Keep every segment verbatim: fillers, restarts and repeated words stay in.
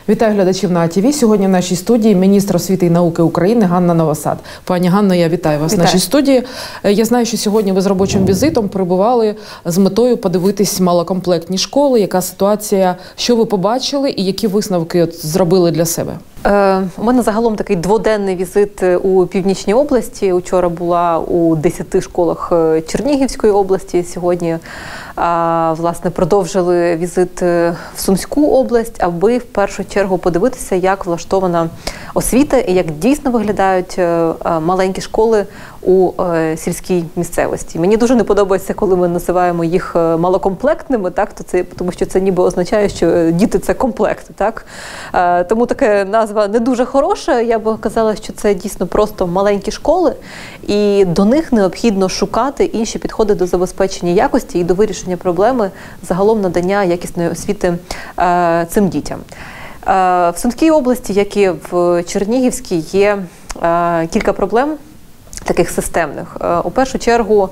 Вітаю глядачів на АТВ. Сьогодні в нашій студії міністр освіти і науки України Ганна Новосад. Пані Ганно, я вітаю вас Вітаю. в нашій студії. Я знаю, що сьогодні ви з робочим візитом прибували з метою подивитись малокомплектні школи. Яка ситуація, що ви побачили і які висновки от зробили для себе? У мене загалом такий дводенний візит у Північній області. Учора була у десяти школах Чернігівської області. Сьогодні, власне, продовжили візит в Сумську область, аби в першу чергу подивитися, як влаштована освіта і як дійсно виглядають маленькі школи у сільській місцевості. Мені дуже не подобається, коли ми називаємо їх малокомплектними, так, то це, тому що це ніби означає, що діти – це комплект. Так? Тому така назва не дуже хороша. Я б казала, що це дійсно просто маленькі школи, і до них необхідно шукати інші підходи до забезпечення якості і до вирішення проблеми загалом надання якісної освіти цим дітям. В Сумській області, як і в Чернігівській, є кілька проблем таких системних. У першу чергу,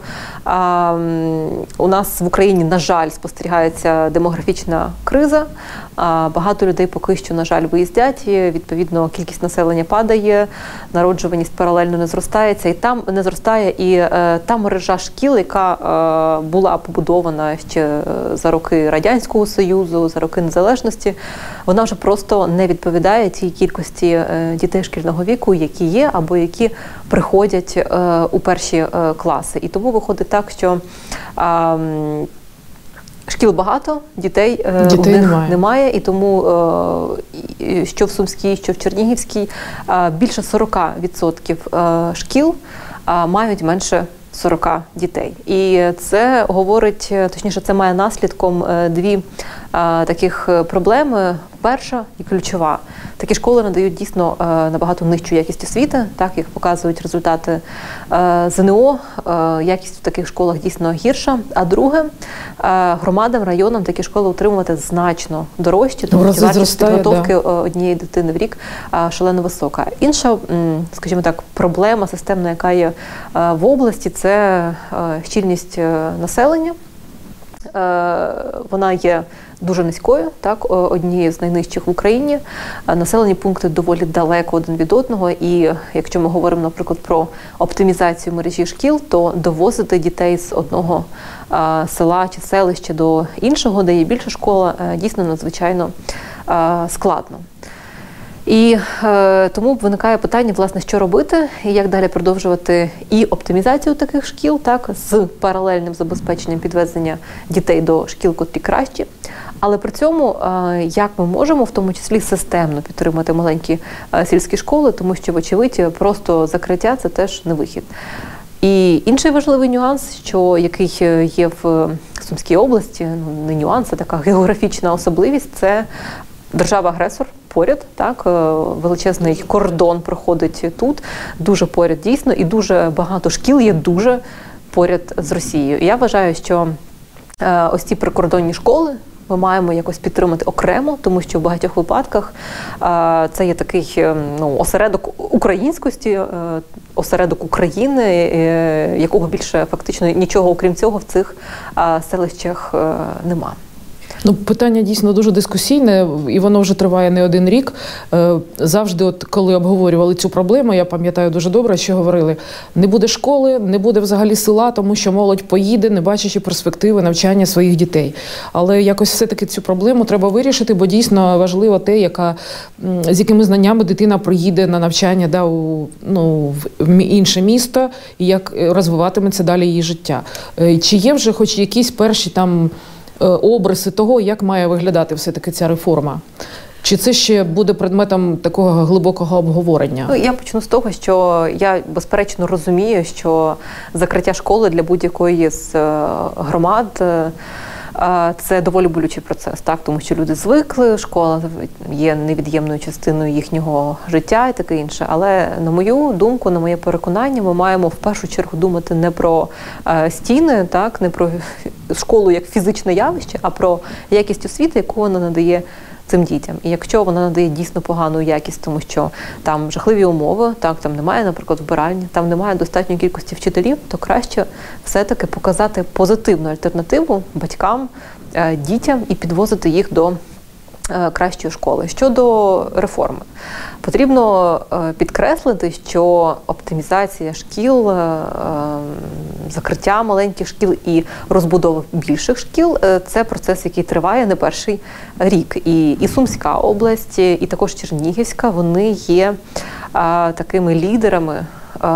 у нас в Україні, на жаль, спостерігається демографічна криза. Багато людей поки що, на жаль, виїздять, і, відповідно, кількість населення падає, народжуваність паралельно не зростається, і там не зростає і та мережа шкіл, яка була побудована ще за роки Радянського Союзу, за роки незалежності, вона вже просто не відповідає тій кількості дітей шкільного віку, які є або які приходять у перші класи. І тому виходить так, що шкіл багато, дітей, дітей у них немає. немає, і тому що в Сумській, що в Чернігівській більше сорока відсотків шкіл мають менше сорока дітей. І це говорить, точніше, це має наслідком дві таких проблеми. Перша і ключова. Такі школи надають дійсно набагато нижчу якість освіти, так, як показують результати ЗНО, якість в таких школах дійсно гірша. А друге, громадам, районам такі школи утримувати значно дорожче, тому що вартість підготовки да. однієї дитини в рік шалено висока. Інша, скажімо так, проблема системна, яка є в області, це щільність населення. Вона є дуже низькою, так, однією з найнижчих в Україні. Населені пункти доволі далеко один від одного, і якщо ми говоримо, наприклад, про оптимізацію мережі шкіл, то довозити дітей з одного а, села чи селища до іншого, де є більша школа, дійсно надзвичайно а, складно. І е, тому виникає питання, власне, що робити і як далі продовжувати і оптимізацію таких шкіл, так, з паралельним забезпеченням підвезення дітей до шкіл, котрі кращі. Але при цьому, е, як ми можемо, в тому числі системно підтримати маленькі е, сільські школи, тому що, вочевидь, просто закриття – це теж не вихід. І інший важливий нюанс, що, який є в Сумській області, ну, не нюанс, а така географічна особливість – це держава-агресор поряд, так, величезний кордон проходить тут, дуже поряд дійсно, і дуже багато шкіл є дуже поряд з Росією. І я вважаю, що е, ось ці прикордонні школи ми маємо якось підтримати окремо, тому що в багатьох випадках е, це є такий ну, осередок українськості, е, осередок України, е, якого більше фактично нічого окрім цього в цих е, селищах е, нема. Ну, питання дійсно дуже дискусійне, і воно вже триває не один рік. Завжди, от, коли обговорювали цю проблему, я пам'ятаю дуже добре, що говорили, не буде школи, не буде взагалі села, тому що молодь поїде, не бачачи перспективи навчання своїх дітей. Але якось все-таки цю проблему треба вирішити, бо дійсно важливо те, яка, з якими знаннями дитина приїде на навчання да, у, ну, в інше місто, і як розвиватиметься далі її життя. Чи є вже хоч якісь перші там обриси того, як має виглядати все-таки ця реформа? Чи це ще буде предметом такого глибокого обговорення? Ну, я почну з того, що я, безперечно, розумію, що закриття школи для будь-якої з громад це доволі болючий процес, так, тому що люди звикли, школа є невід'ємною частиною їхнього життя і таке інше. Але, на мою думку, на моє переконання, ми маємо в першу чергу думати не про е, стіни, так, не про школу як фізичне явище, а про якість освіти, яку вона надає цим дітям. І якщо вона надає дійсно погану якість, тому що там жахливі умови, так, там немає, наприклад, вбиральні, там немає достатньої кількості вчителів, то краще все-таки показати позитивну альтернативу батькам, дітям і підвозити їх до кращої школи. Щодо реформи, потрібно підкреслити, що оптимізація шкіл, закриття маленьких шкіл і розбудова більших шкіл – це процес, який триває не перший рік. І, і Сумська область, і також Чернігівська, вони є такими лідерами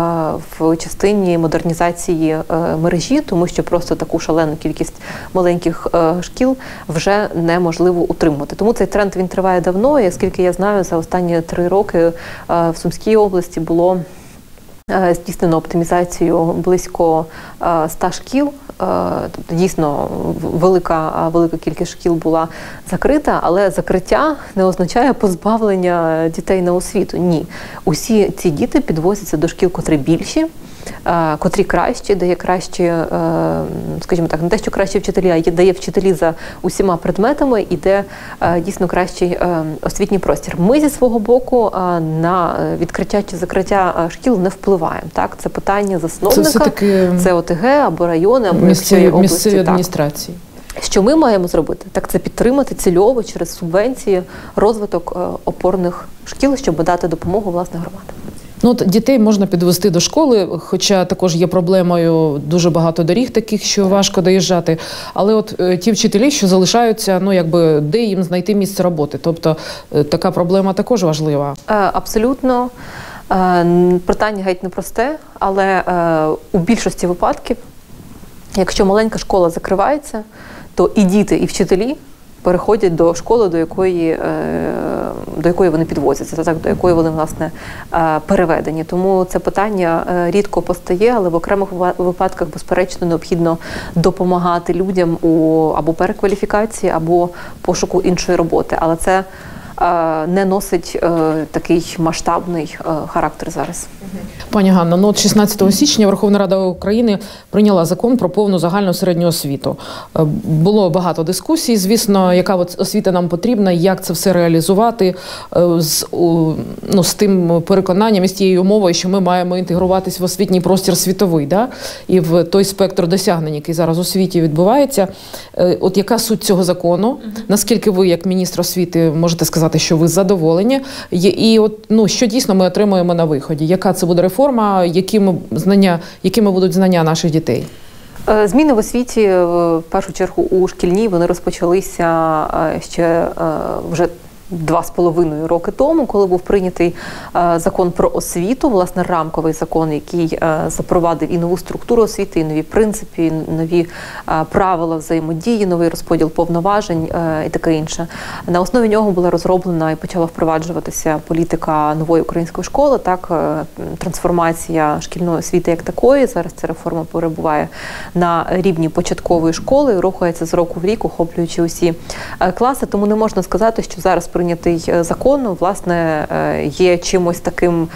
в частині модернізації мережі, тому що просто таку шалену кількість маленьких шкіл вже неможливо утримувати. Тому цей тренд, він триває давно, і, оскільки я знаю, за останні три роки в Сумській області було здійснено оптимізацію близько ста шкіл. Тобто, дійсно, велика, велика кількість шкіл була закрита, але закриття не означає позбавлення дітей на освіту. Ні. Усі ці діти підвозяться до шкіл, котрі більші, котрі кращі, де є кращі, скажімо так, не те, що кращі вчителі, а де є вчителі за усіма предметами і де дійсно кращий освітній простір. Ми зі свого боку на відкриття чи закриття шкіл не впливаємо. Так? Це питання засновника, це, таки... це ОТГ або райони, або місцеві, області. Місцеві адміністрації. Що ми маємо зробити? Так це підтримати цільово через субвенції розвиток опорних шкіл, щоб дати допомогу власне громадам. Ну, от дітей можна підвести до школи, хоча також є проблемою дуже багато доріг таких, що важко доїжджати. Але от е, ті вчителі, що залишаються, ну, якби, де їм знайти місце роботи? Тобто е, така проблема також важлива. Е, абсолютно. Е, питання геть непросте, але е, у більшості випадків, якщо маленька школа закривається, то і діти, і вчителі переходять до школи, до якої, до якої вони підвозяться, так, до якої вони, власне, переведені. Тому це питання рідко постає, але в окремих випадках, безперечно, необхідно допомагати людям у або перекваліфікації, або пошуку іншої роботи. Але це не носить такий масштабний характер зараз. Пані Ганно, ну от шістнадцятого січня Верховна Рада України прийняла закон про повну загальну середню освіту. Було багато дискусій, звісно, яка освіта нам потрібна, як це все реалізувати з, ну, з тим переконанням і з тією умовою, що ми маємо інтегруватись в освітній простір світовий, да? І в той спектр досягнень, який зараз у світі відбувається. От яка суть цього закону? Наскільки ви, як міністр освіти, можете сказати, що ви задоволені? І от, ну, що дійсно ми отримуємо на виході? Яка це буде реформа, якими знання, якими будуть знання наших дітей? Зміни в освіті, в першу чергу у шкільній, вони розпочалися ще вже два з половиною роки тому, коли був прийнятий е, закон про освіту, власне, рамковий закон, який е, запровадив і нову структуру освіти, і нові принципи, і нові е, правила взаємодії, новий розподіл повноважень е, і таке інше. На основі нього була розроблена і почала впроваджуватися політика нової української школи, так, е, трансформація шкільної освіти як такої. Зараз ця реформа перебуває на рівні початкової школи, рухається з року в рік, охоплюючи усі е, класи, тому не можна сказати, що зараз прийнятий закон, власне, є чимось таким,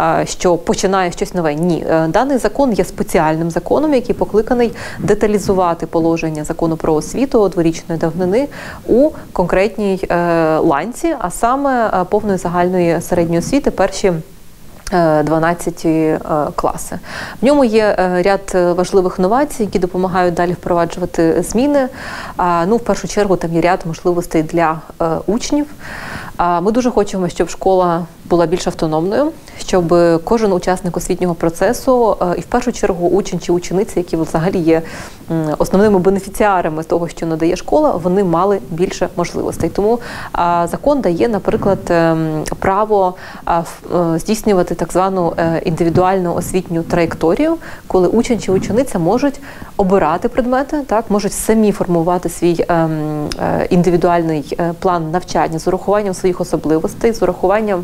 що починає щось нове. Ні. Даний закон є спеціальним законом, який покликаний деталізувати положення закону про освіту дворічної давнини у конкретній ланці, а саме повної загальної середньої освіти, перші дванадцять класи. В ньому є ряд важливих новацій, які допомагають далі впроваджувати зміни. Ну, в першу чергу, там є ряд можливостей для учнів. Ми дуже хочемо, щоб школа була більш автономною, щоб кожен учасник освітнього процесу, і в першу чергу учень чи учениця, які взагалі є основними бенефіціарами того, що надає школа, вони мали більше можливостей. Тому закон дає, наприклад, право здійснювати так звану індивідуальну освітню траєкторію, коли учень чи учениця можуть обирати предмети, так, можуть самі формувати свій індивідуальний план навчання з урахуванням своїх особливостей, з урахуванням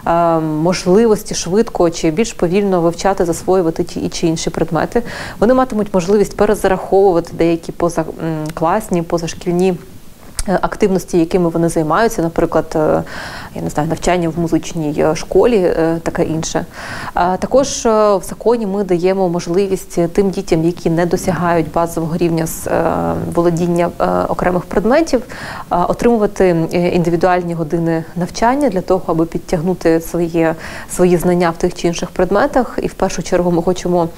можливості швидко чи більш повільно вивчати, засвоювати ті чи інші предмети. Вони матимуть можливість перезараховувати деякі позакласні, позашкільні активності, якими вони займаються, наприклад, я не знаю, навчання в музичній школі, таке інше. Також в законі ми даємо можливість тим дітям, які не досягають базового рівня з володіння окремих предметів, отримувати індивідуальні години навчання для того, аби підтягнути свої, свої знання в тих чи інших предметах. І в першу чергу ми хочемо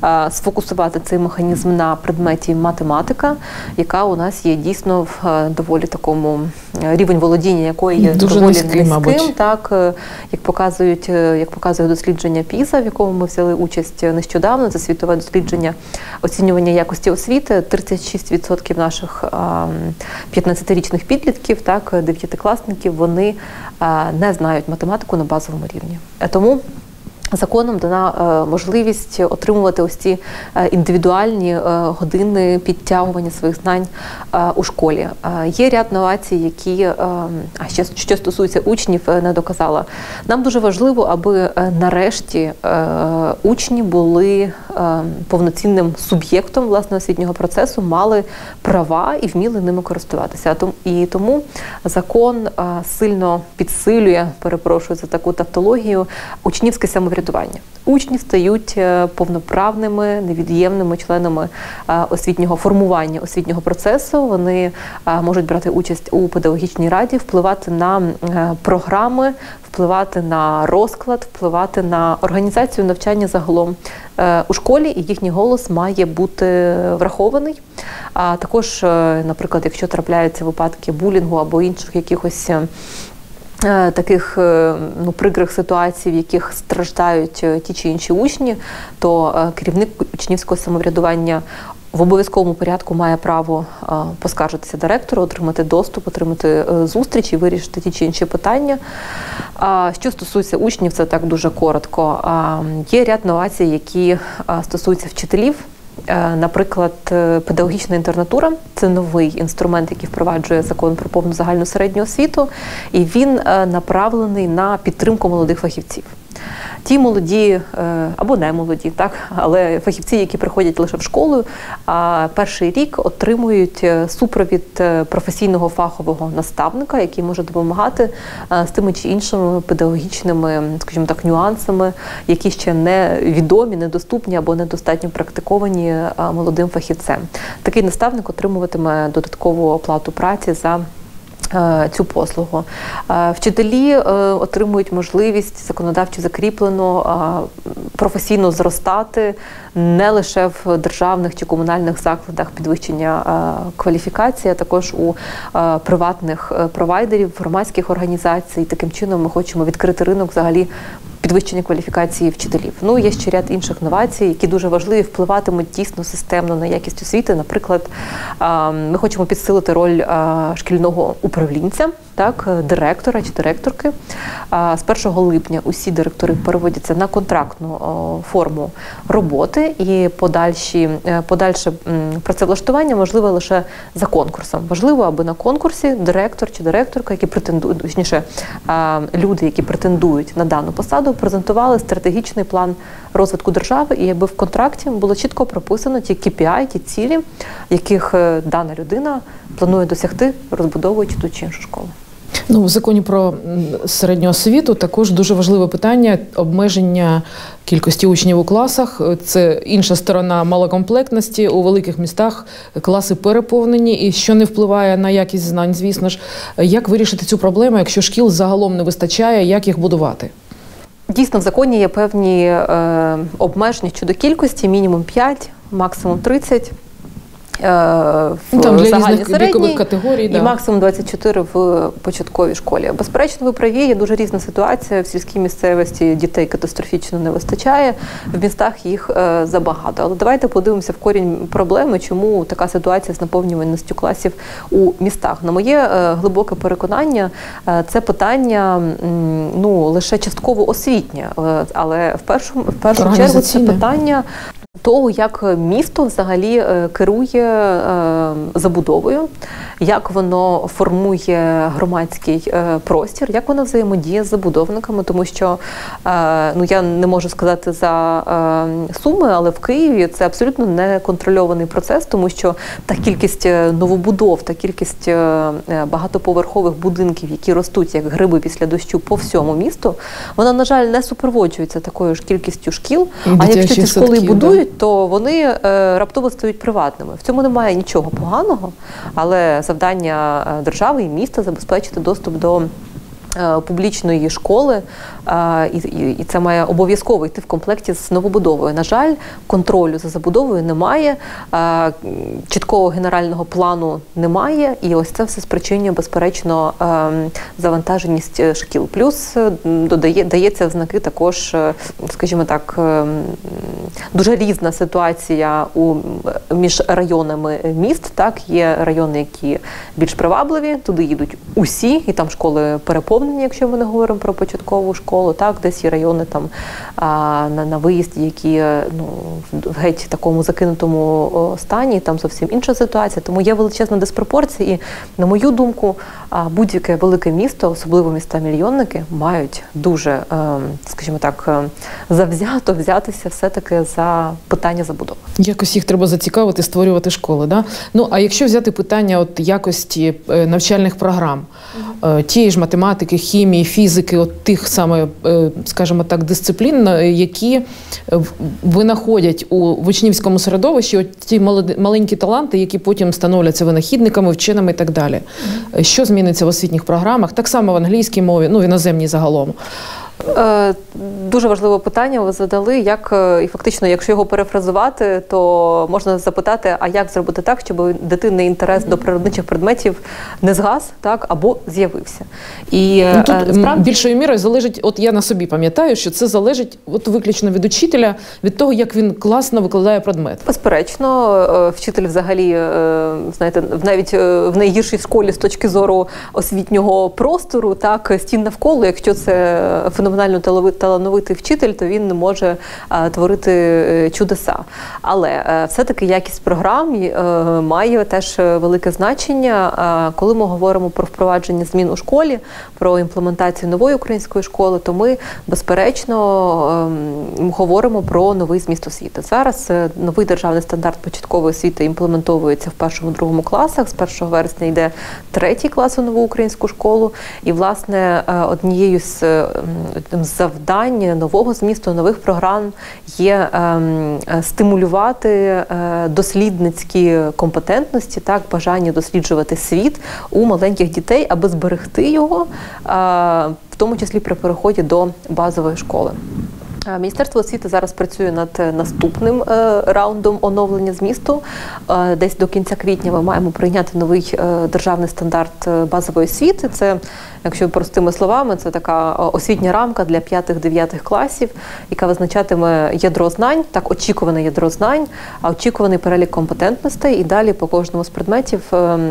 сфокусувати цей механізм на предметі математика, яка у нас є дійсно в доволі доволі такому рівень володіння якої є дуже доволі низький, низьким, мабуть. так як показують, як показує дослідження піза, в якому ми взяли участь нещодавно. Це світове дослідження оцінювання якості освіти. тридцять шість відсотків наших п'ятнадцятирічних підлітків, так, дев'ятикласників, вони не знають математику на базовому рівні. Тому законом дана можливість отримувати ось ці індивідуальні години підтягування своїх знань у школі. Є ряд новацій, які, а ще що стосується учнів, не доказала. Нам дуже важливо, аби нарешті учні були повноцінним суб'єктом власне освітнього процесу, мали права і вміли ними користуватися. І тому закон сильно підсилює, перепрошую за таку тавтологію, учнівське самоврядування. Учні стають повноправними, невід'ємними членами освітнього формування, освітнього процесу. Вони можуть брати участь у педагогічній раді, впливати на програми, впливати на розклад, впливати на організацію навчання загалом у школі, і їхній голос має бути врахований. А також, наприклад, якщо трапляються випадки булінгу або інших якихось таких ну, прикрих ситуацій, в яких страждають ті чи інші учні, то керівник учнівського самоврядування в обов'язковому порядку має право поскаржитися директору, отримати доступ, отримати зустріч і вирішити ті чи інші питання. Що стосується учнів, це так дуже коротко. Є ряд новацій, які стосуються вчителів. Наприклад, педагогічна інтернатура – це новий інструмент, який впроваджує закон про повну загальну середню освіту, і він направлений на підтримку молодих фахівців. Ті молоді, або не молоді, так, але фахівці, які приходять лише в школу, перший рік отримують супровід професійного фахового наставника, який може допомагати з тими чи іншими педагогічними, скажімо так, нюансами, які ще не відомі, недоступні або недостатньо практиковані молодим фахівцем. Такий наставник отримуватиме додаткову оплату праці за цю послугу. Вчителі отримують можливість законодавчо закріплено професійно зростати не лише в державних чи комунальних закладах підвищення кваліфікації, а також у приватних провайдерів, громадських організацій. Таким чином ми хочемо відкрити ринок взагалі підвищення кваліфікації вчителів. Ну, є ще ряд інших новацій, які дуже важливі, впливатимуть дійсно системно на якість освіти. Наприклад, ми хочемо підсилити роль шкільного управлінця, так, директора чи директорки. З першого липня усі директори переводяться на контрактну форму роботи, і подальші, подальше працевлаштування можливе лише за конкурсом. Важливо, аби на конкурсі директор чи директорка, які претендують, точніше, люди, які претендують на дану посаду, презентували стратегічний план розвитку держави, і якби в контракті було чітко прописано ті кей пі ай, ті цілі, яких дана людина планує досягти, розбудовуючи ту чи іншу школу. Ну, в законі про середню освіту також дуже важливе питання – обмеження кількості учнів у класах. Це інша сторона малокомплектності. У великих містах класи переповнені, і що не впливає на якість знань, звісно ж. Як вирішити цю проблему, якщо шкіл загалом не вистачає, як їх будувати? Дійсно, в законі є певні е, обмеження щодо кількості, мінімум п'ять, максимум тридцять. В ну, там для загальній різних вікових категорій, і да. максимум двадцять чотири в початковій школі. Безперечно, ви праві, є дуже різна ситуація. В сільській місцевості дітей катастрофічно не вистачає, в містах їх е, забагато. Але давайте подивимося в корінь проблеми, чому така ситуація з наповнюваністю класів у містах. На моє е, глибоке переконання, е, це питання м, ну, лише частково освітнє, е, але в першу, в першу чергу це питання того, як місто взагалі керує забудовою, як воно формує громадський простір, як воно взаємодіє з забудовниками, тому що, ну, я не можу сказати за Суми, але в Києві це абсолютно неконтрольований процес, тому що та кількість новобудов, та кількість багатоповерхових будинків, які ростуть як гриби після дощу по всьому місту, вона, на жаль, не супроводжується такою ж кількістю шкіл, і а якщо ці школи садків, будують, да, то вони е, раптово стають приватними. В цьому немає нічого поганого, але завдання держави і міста забезпечити доступ до публічної школи, і, і, і це має обов'язково йти в комплекті з новобудовою. На жаль, контролю за забудовою немає, чіткого генерального плану немає, і ось це все спричинює, безперечно, завантаженість шкіл. Плюс додає, дається в знаки також, скажімо так, дуже різна ситуація у, між районами міст. Так, є райони, які більш привабливі, туди їдуть усі, і там школи переповнені, якщо ми не говоримо про початкову школу. Так, десь є райони там а, на, на виїзді, які ну, в геть такому закинутому стані, там зовсім інша ситуація. Тому є величезна диспропорція і, на мою думку, будь-яке велике місто, особливо міста-мільйонники, мають дуже, скажімо так, завзято взятися все-таки за питання забудови. Якось їх треба зацікавити, створювати школи, да? Ну, а якщо взяти питання от якості навчальних програм, угу. тієї ж математики, хімії, фізики, от тих саме, скажімо так, дисциплін, які винаходять у учнівському середовищі от ті маленькі таланти, які потім становляться винахідниками, вченими і так далі. Угу. Що зміниться в освітніх програмах? Так само в англійській мові, ну, в іноземній загалом. Дуже важливе питання ви задали, як, і фактично, якщо його перефразувати, то можна запитати, а як зробити так, щоб у дитини інтерес до природничих предметів не згас, так, або з'явився. І ну, тут справді... більшою мірою залежить, от я на собі пам'ятаю, що це залежить от виключно від учителя, від того, як він класно викладає предмет. Безперечно, вчитель взагалі, знаєте, навіть в найгіршій школі з точки зору освітнього простору, так, стін навколо, якщо це феноменально талановитий вчитель, то він не може а, творити чудеса. Але а, все-таки якість програм а, має теж велике значення. А, коли ми говоримо про впровадження змін у школі, про імплементацію нової української школи, то ми, безперечно, а, говоримо про новий зміст освіти. Зараз а, новий державний стандарт початкової освіти імплементовується в першому-другому класах. З першого вересня йде третій клас у нову українську школу. І, власне, а, однією з завдань нового змісту, нових програм є е, стимулювати е, дослідницькі компетентності, так, бажання досліджувати світ у маленьких дітей, аби зберегти його, е, в тому числі при переході до базової школи. Міністерство освіти зараз працює над наступним е, раундом оновлення змісту. Е, десь до кінця квітня ми маємо прийняти новий е, державний стандарт базової освіти. Це, якщо простими словами, це така освітня рамка для п'ятих-дев'ятих класів, яка визначатиме ядро знань, так, очікуване ядро знань, а очікуваний перелік компетентностей, і далі по кожному з предметів е, е,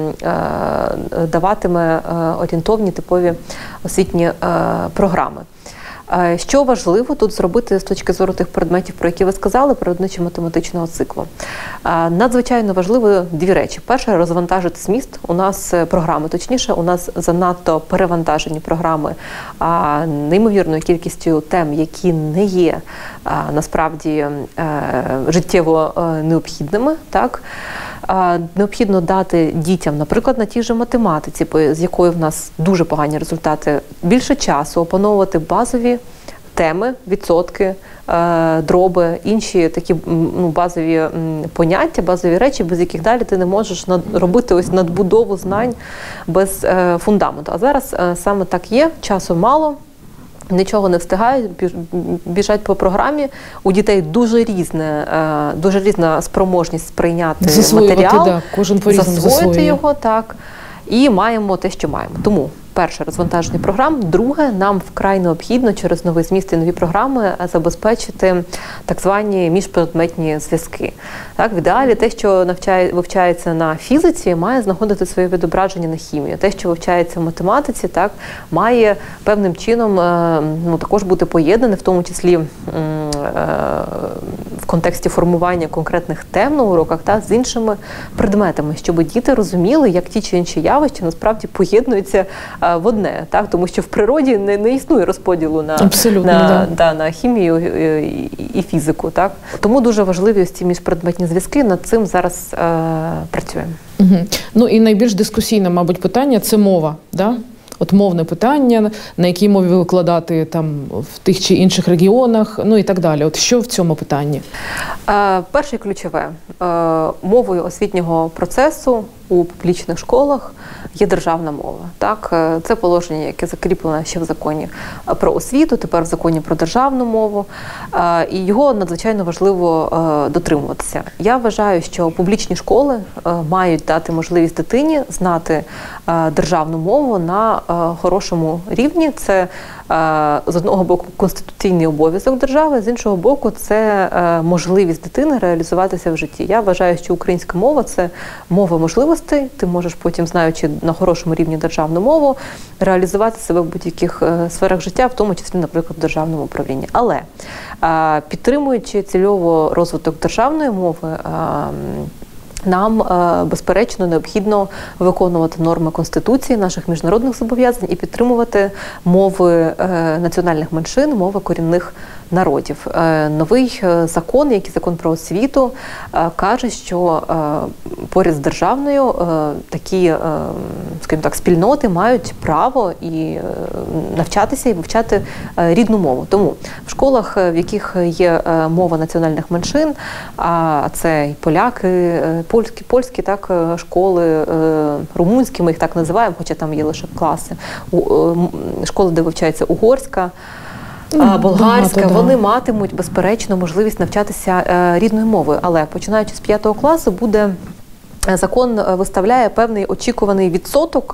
даватиме е, орієнтовні типові освітні е, програми. Що важливо тут зробити з точки зору тих предметів, про які ви сказали, природничо-математичного циклу? Надзвичайно важливо дві речі. Перше – розвантажити зміст. У нас програми, точніше, у нас занадто перевантажені програми неймовірною кількістю тем, які не є насправді життєво необхідними, так? Необхідно дати дітям, наприклад, на тій же математиці, з якої в нас дуже погані результати, більше часу опановувати базові теми, відсотки, дроби, інші такі ну, базові поняття, базові речі, без яких далі ти не можеш робити ось надбудову знань без фундаменту. А зараз саме так є, часу мало. Нічого не встигають, біжать по програмі. У дітей дуже різне, дуже різна спроможність сприйняти матеріал, да, кожен по-різному засвоїти його, так. І маємо те, що маємо. Тому перше – розвантаження програм. Друге – нам вкрай необхідно через новий зміст і нові програми забезпечити так звані міжпредметні зв'язки. Так, в ідеалі те, що навчає, вивчається на фізиці, має знаходити своє відображення на хімії. Те, що вивчається в математиці, так, має певним чином ну, також бути поєднане, в тому числі в контексті формування конкретних тем на уроках, так, з іншими предметами, щоб діти розуміли, як ті чи інші явища насправді поєднуються в одне, так, тому що в природі не, не існує розподілу на, на, да. Да, на хімію і, і фізику. Так. Тому дуже важливі ось ці міжпредметні зв'язки, над цим зараз е, працюємо. Угу. Ну і найбільш дискусійне, мабуть, питання – це мова, да? От мовне питання, на якій мові викладати там в тих чи інших регіонах, ну і так далі. От що в цьому питанні? Е, перше ключове. Е, мовою освітнього процесу у публічних школах є державна мова. Так? Це положення, яке закріплене ще в законі про освіту, тепер в законі про державну мову. І його надзвичайно важливо дотримуватися. Я вважаю, що публічні школи мають дати можливість дитині знати державну мову на хорошому рівні. Це з одного боку конституційний обов'язок держави, з іншого боку це можливість дитини реалізуватися в житті. Я вважаю, що українська мова – це мова можливостей. Ти можеш потім, знаючи на хорошому рівні державну мову, реалізувати себе в будь-яких сферах життя, в тому числі, наприклад, в державному управлінні. Але підтримуючи цільово розвиток державної мови, нам, безперечно, необхідно виконувати норми Конституції, наших міжнародних зобов'язань і підтримувати мови національних меншин, мови корінних народів. Новий закон, який закон про освіту, каже, що поряд з державною такі, скажімо так, спільноти мають право і навчатися і вивчати рідну мову. Тому в школах, в яких є мова національних меншин, а це і поляки, польські, польські так, школи, румунські, ми їх так називаємо, хоча там є лише класи, школи, де вивчається угорська, болгарська, багато, вони да. матимуть, безперечно, можливість навчатися рідною мовою. Але починаючи з п'ятого класу, буде, закон виставляє певний очікуваний відсоток,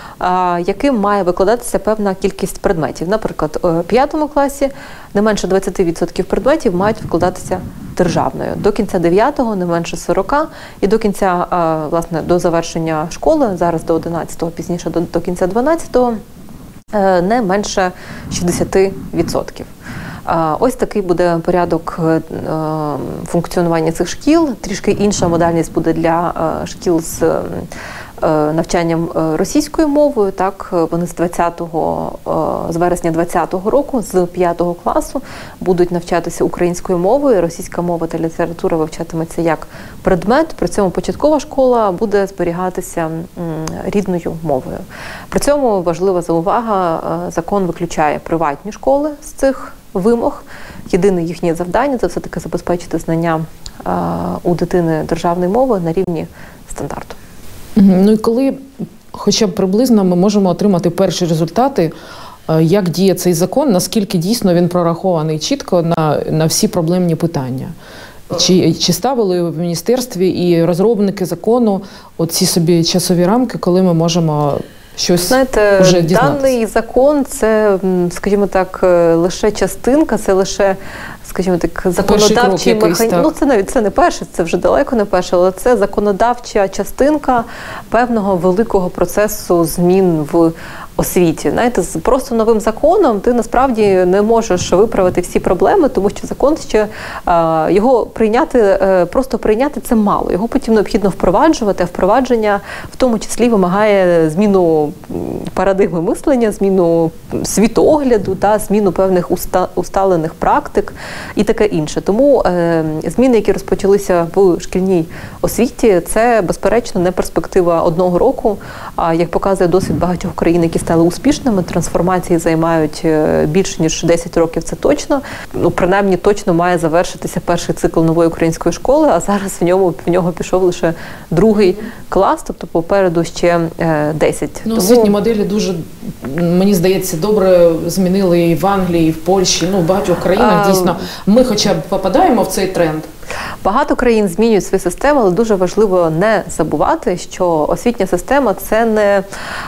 яким має викладатися певна кількість предметів. Наприклад, у п'ятому класі не менше двадцять відсотків предметів мають викладатися державною. До кінця дев'ятого не менше сорока, і до кінця, власне, до завершення школи, зараз до одинадцятого, пізніше до, до кінця дванадцятого, не менше шістдесят відсотків. Ось такий буде порядок функціонування цих шкіл. Трішки інша модальність буде для шкіл з навчанням російською мовою. Так, вони з двадцятого, з вересня двадцятого року, з п'ятого класу, будуть навчатися українською мовою. Російська мова та література вивчатиметься як предмет. При цьому початкова школа буде зберігатися рідною мовою. При цьому важлива заувага, закон виключає приватні школи з цих вимог. Єдине їхнє завдання – це все-таки забезпечити знання у дитини державної мови на рівні стандарту. Ну і коли хоча б приблизно ми можемо отримати перші результати, як діє цей закон, наскільки дійсно він прорахований чітко на, на всі проблемні питання? Чи, чи ставили в міністерстві і розробники закону оці собі часові рамки, коли ми можемо щось Знаєте, вже дізнатися? Даний закон – це, скажімо так, лише частинка, це лише, скажімо так, законодавчий механізм. Ну, це навіть це не перше, це вже далеко не перше, але це законодавча частинка певного великого процесу змін в освіті. Знаєте, з просто новим законом ти насправді не можеш виправити всі проблеми, тому що закон ще, його прийняти, просто прийняти це мало. Його потім необхідно впроваджувати, а впровадження в тому числі вимагає зміну парадигми мислення, зміну світогляду, та, зміну певних уста, усталених практик і таке інше. Тому е, зміни, які розпочалися в шкільній освіті, це, безперечно, не перспектива одного року. А як показує досвід багатьох країн, які стали успішними, трансформації займають більше, ніж десять років, це точно. Ну, принаймні, точно має завершитися перший цикл нової української школи, а зараз в ньому в нього пішов лише другий клас, тобто попереду ще десять. Ну, освітні моделі дуже, мені здається, добре змінили і в Англії, і в Польщі, ну, в багатьох країнах, дійсно. Ми хоча б попадаємо в цей тренд. Багато країн змінюють свої системи, але дуже важливо не забувати, що освітня система – це не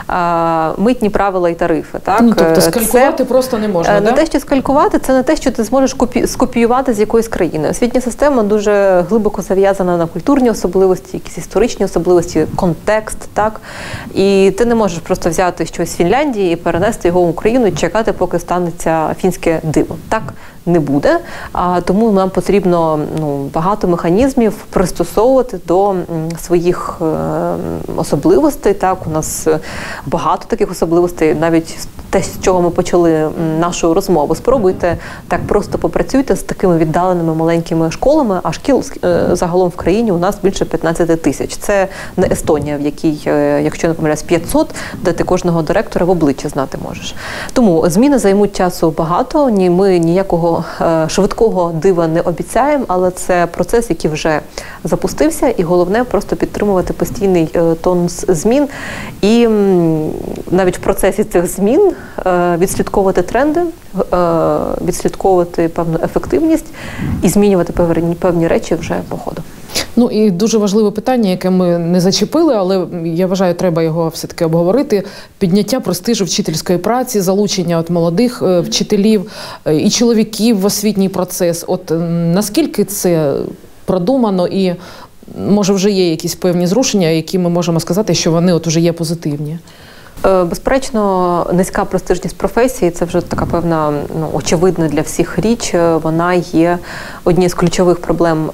а, митні правила і тарифи. Так? Ну, тобто скалькувати це просто не можна, не да? те, що скалькувати, це не те, що ти зможеш копі... скопіювати з якоїсь країни. Освітня система дуже глибоко зав'язана на культурні особливості, якісь історичні особливості, контекст. Так? І ти не можеш просто взяти щось з Фінляндії і перенести його в Україну і чекати, поки станеться фінське диво. Так не буде, а тому нам потрібно ну, багато механізмів пристосовувати до своїх е, особливостей. Так, у нас багато таких особливостей, навіть те, з чого ми почали нашу розмову. Спробуйте так просто попрацюйте з такими віддаленими маленькими школами, а шкіл е, загалом в країні у нас більше п'ятнадцять тисяч. Це не Естонія, в якій, е, якщо не помиляюсь, п'ятсот, де ти кожного директора в обличчя знати можеш. Тому зміни займуть часу багато, ні ми ніякого що швидкого дива не обіцяємо, але це процес, який вже запустився, і головне просто підтримувати постійний тонус змін. І навіть в процесі цих змін відслідковувати тренди, відслідковувати певну ефективність і змінювати певні, певні речі вже по ходу. Ну і дуже важливе питання, яке ми не зачепили, але я вважаю, треба його все-таки обговорити. Підняття престижу вчительської праці, залучення от молодих вчителів і чоловіків в освітній процес. От наскільки це продумано і, може, вже є якісь певні зрушення, які ми можемо сказати, що вони от уже є позитивні? Безперечно, низька престижність професії – це вже така певна, ну, очевидна для всіх річ. Вона є однією з ключових проблем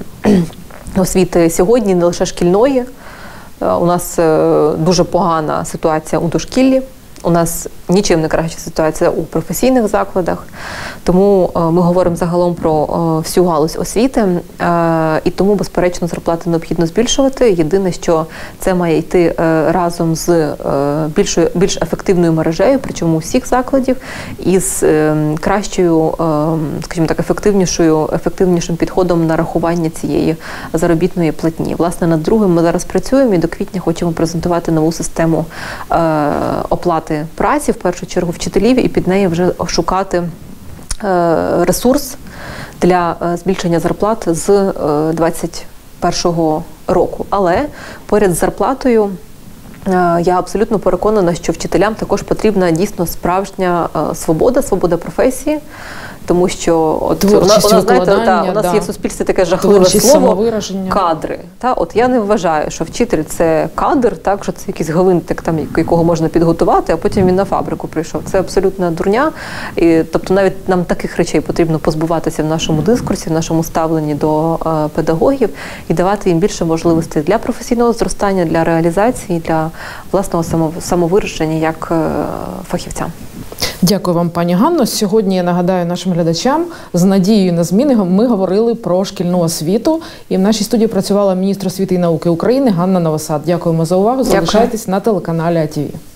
освіти сьогодні, не лише шкільної. У нас дуже погана ситуація у дошкіллі. У нас нічим не краща ситуація у професійних закладах, тому ми говоримо загалом про всю галузь освіти, і тому, безперечно, зарплати необхідно збільшувати. Єдине, що це має йти разом з більшою, більш ефективною мережею, причому усіх закладів, і з кращою, скажімо так, ефективнішою, ефективнішим підходом на рахування цієї заробітної платні. Власне, над другим ми зараз працюємо і до квітня хочемо презентувати нову систему оплати праці, в першу чергу вчителів, і під нею вже шукати ресурс для збільшення зарплат з двадцять першого року. Але поряд з зарплатою я абсолютно переконана, що вчителям також потрібна дійсно справжня свобода, свобода професії. Тому що от у нас, у нас, знаєте, та, у нас да. є в суспільстві таке жахливе Творчість, слово «кадри». Та, от я не вважаю, що вчитель – це кадр, так, що це якийсь гвинтик, там, якого можна підготувати, а потім він на фабрику прийшов. Це абсолютна дурня. І, тобто навіть нам таких речей потрібно позбуватися в нашому дискурсі, в нашому ставленні до е, педагогів і давати їм більше можливостей для професійного зростання, для реалізації, для власного самовираження як е, фахівцям. Дякую вам, пані Ганно. Сьогодні, я нагадаю нашим глядачам, з надією на зміни ми говорили про шкільну освіту. І в нашій студії працювала міністр освіти і науки України Ганна Новосад. Дякуємо за увагу. Залишайтесь на телеканалі А Т В.